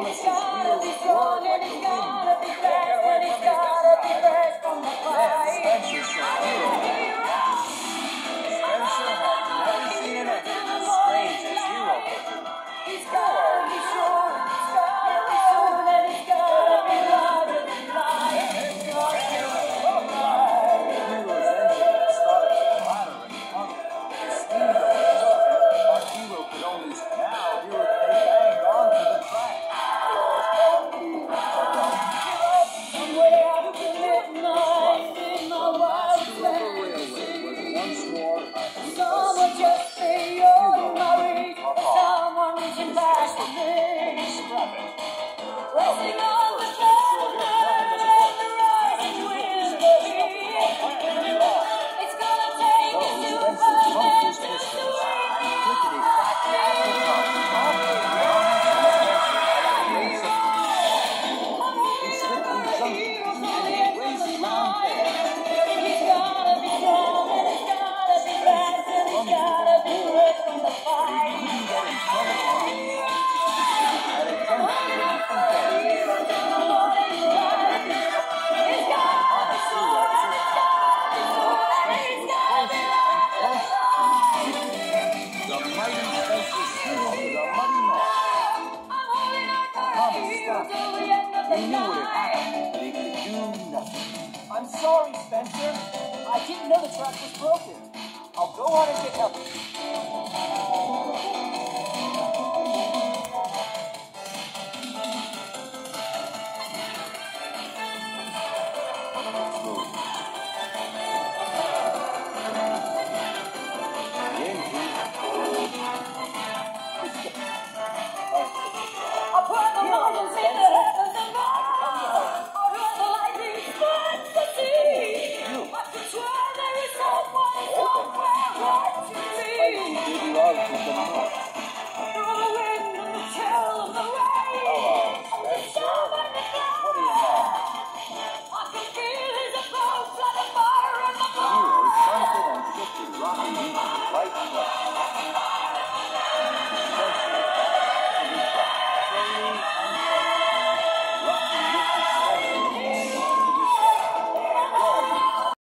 promise his wheels roar like the wind. Then Spencer said hero. Spencer had never seen an engine as strange as Hero could be. He's gotta be sure, he's gotta be soon, and he's gotta be louder than life. Hero's engine had started to clatter and pump. The steam that was perfect, our hero could only now hear it banged onto the track. Somewhere out of the midnight in my wild fantasy. Once more, Someone just beyond my reach, someone reaching back to me. Resting on the shoulder and the rising wind of heat. It's gonna take a Superman just to I'm sorry, Spencer. I didn't know the track was broken. I'll go on and get help.